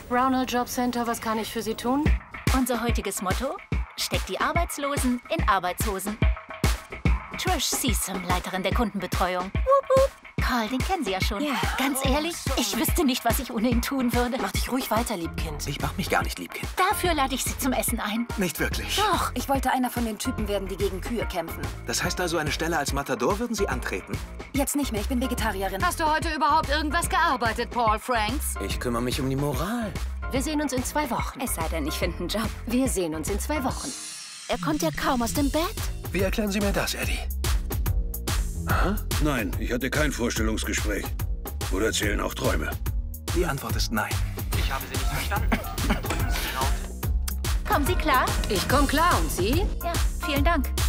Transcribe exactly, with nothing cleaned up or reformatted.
Brownell Job Center, was kann ich für Sie tun? Unser heutiges Motto? Steckt die Arbeitslosen in Arbeitshosen. Trish Seasum, Leiterin der Kundenbetreuung. Wup, wup. Carl, den kennen Sie ja schon. Ja. Ganz ehrlich, ich wüsste nicht, was ich ohne ihn tun würde. Mach dich ruhig weiter, Liebkind. Ich mach mich gar nicht, Liebkind. Dafür lade ich Sie zum Essen ein. Nicht wirklich. Doch. Ich wollte einer von den Typen werden, die gegen Kühe kämpfen. Das heißt also, eine Stelle als Matador würden Sie antreten? Jetzt nicht mehr, ich bin Vegetarierin. Hast du heute überhaupt irgendwas gearbeitet, Paul Franks? Ich kümmere mich um die Moral. Wir sehen uns in zwei Wochen. Es sei denn, ich finde einen Job. Wir sehen uns in zwei Wochen. Er kommt ja kaum aus dem Bett. Wie erklären Sie mir das, Eddie? Aha. Nein, ich hatte kein Vorstellungsgespräch. Oder zählen auch Träume? Die Antwort ist nein. Ich habe Sie nicht verstanden. Drücken Sie laut. Kommen Sie klar? Ich komm klar und Sie? Ja, vielen Dank.